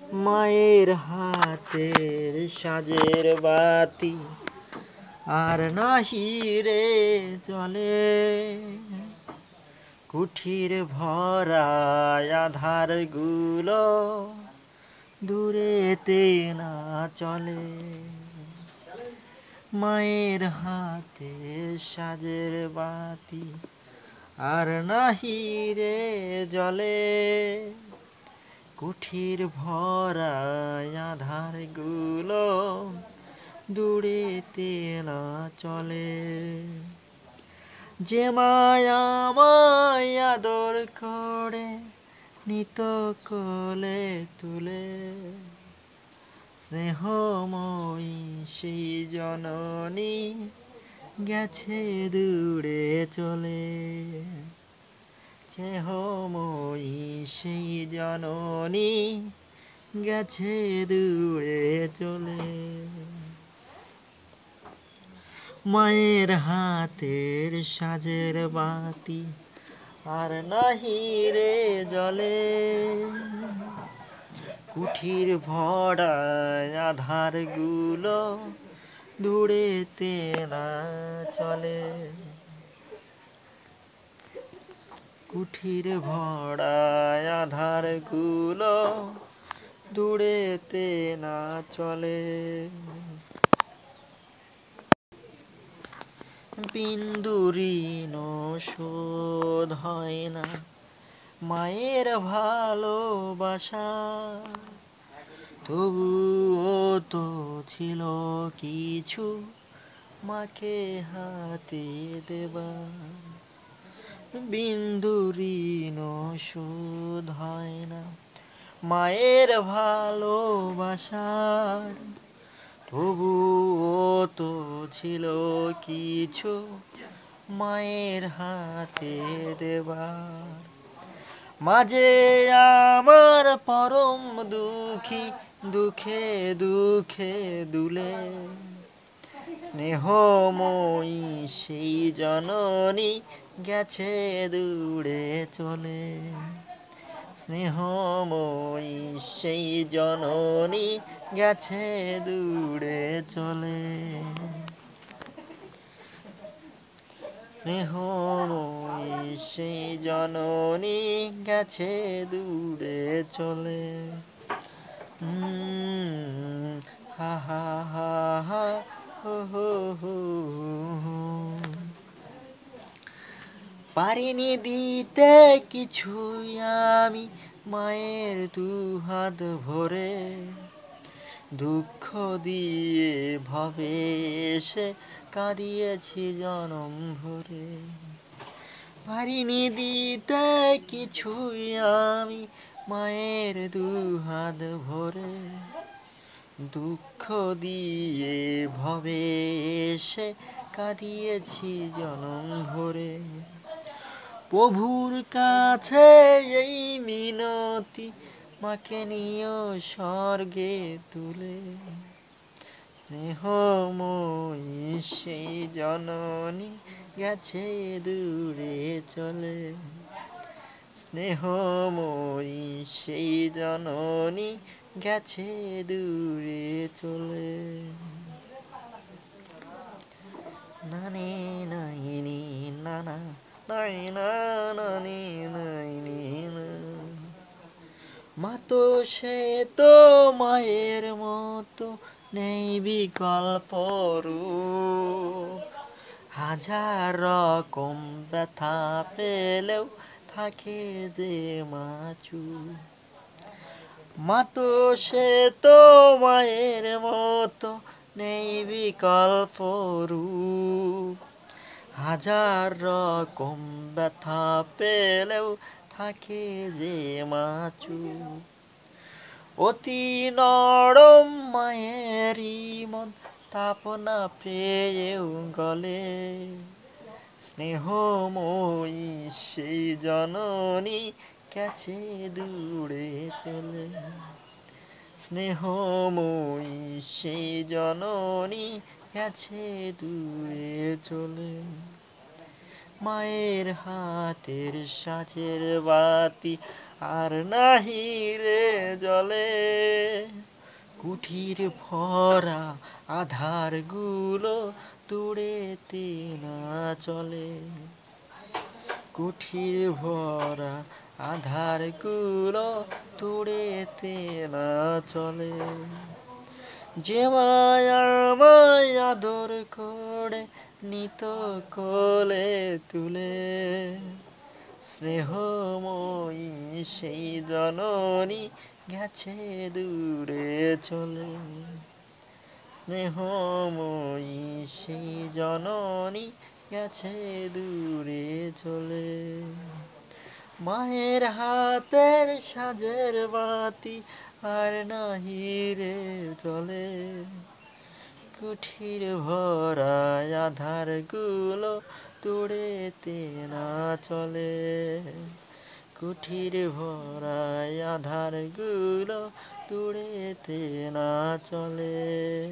মায়ের হাতের সাজের বাতি আর নাহি রে জ্বলে, কুঠির ভরা আধার গুলো দূরেতে না চলে। মায়ের হাতে সাজের বাতি আর নাহি রে জ্বলে, কুঠির ভরা আধার গুলো দূরেতে না চলে। যে মায়া আমায় আদর করে নিত কোলে তুলে, স্নেহময়ী সেই জননী গেছে দূরে চলে। স্নেহময়ী সেই জননী গেছে দূরে চলে। মায়ের হাতের সাজের বাতি আর নাহি রে জ্বলে, কুঠির ভরা আধার গুলো দূরেতে না চলে। কুঠির ভরা আধার গুলো দূরেতে না চলে। বিন্দুঋণ শোধ হয় না মায়ের ভালোবাসা, তবুও তো ছিল কিছু মাকে হাতে দেবার। বিন্দুঋণ শোধ হয় না মায়ের ভালোবাসার, তবুও তো ছিল কিছু মায়ের হাতে দেবার। মাঝে আমার পরম দুঃখী, দুঃখে দুঃখে দুলে, স্নেহময়ী সেই জননী গেছে দূরে চলে। স্নেহময়ী সেই জননী গেছে দূরে চলে। স্নেহময়ী সেই জননী গেছে দূরে চলে। হা হা হা হা হো হো হো। পারিনি দিতে কিছুই আমি মায়ের দুহাত ভরে, দুঃখ দিয়ে ভবে এসে কাঁদিয়েছি জনম ভরে। পারিনি দিতে কিছুই আমি মায়ের দুহাত ভরে, দুঃখ দিয়ে ভবে এসে কাঁদিয়েছি জনম ভরে। প্রভুর কাছে এই মিনতি, মাকে নিও স্বর্গে তুলে। স্নেহময়ী সেই জননী গেছে দূরে চলে। স্নেহময়ী সেই জননী গেছে দূরে চলে। নানি নাইনি নানা নাই না নানি নাইনি না। মা তো সে তো মায়ের মতো নেই বিকল্প রূপ, হাজার রকম ব্যথা পেলেও থাকে যে মা চুপ। মা তো সে তো মায়ের মতো নেই বিকল্প রূপ, হাজার রকম ব্যথা পেলেও থাকে যে মা চুপ। অতি নরম মায়েরই মন তাপ না পেয়েও গলে, স্নেহময়ী সেই জননী গেছে দূরে চলে। স্নেহময়ী সেই জননী গেছে দূরে চলে। মায়ের হাতের সাজের বাতি আর নাহি রে জলে, কুঠির ভরা আধার গুলো তুড়েতে না চলে, কুঠির ভরা আধার গুলো তুড়েতে না চলে। যে মায়া আমায় আদর করে নিত কোলে তুলে, স্নেহময়ী সেই জননী গেছে দূরে চলে, স্নেহময়ী সেই জননী গেছে দূরে চলে। মায়ের হাতের সাজের বাতি আর নাহি রে চলে, কুঠির ভরা আধার গুলো তুড়েতে না চলে, কুঠির ভরা আধার গুলো তুড়েতে না চলে।